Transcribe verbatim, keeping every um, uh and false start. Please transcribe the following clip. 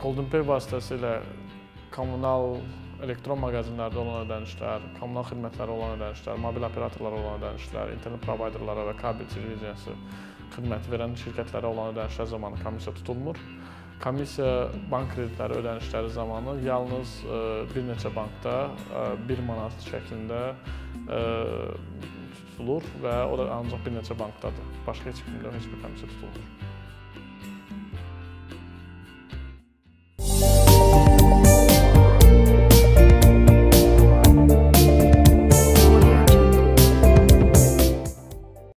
Golden Pay vasitəsilə kommunal elektron mağazinlərdə olan ödənişlər, kommunal xidmətlərə olan ödənişlər, mobil operatorlara olan ödənişlər, internet provayderlara və kabel televiziyası xidməti verən şirkətlərə olan ödənişlər zamanı komissiya tutulmur. Komissiya bank kreditləri ödənişləri zamanı yalnız bir neçə bankda bir manat şəklində tutulur və o da ancaq bir neçə bankdadır. Başqa heç kimdə heç bir komissiya tutulmur.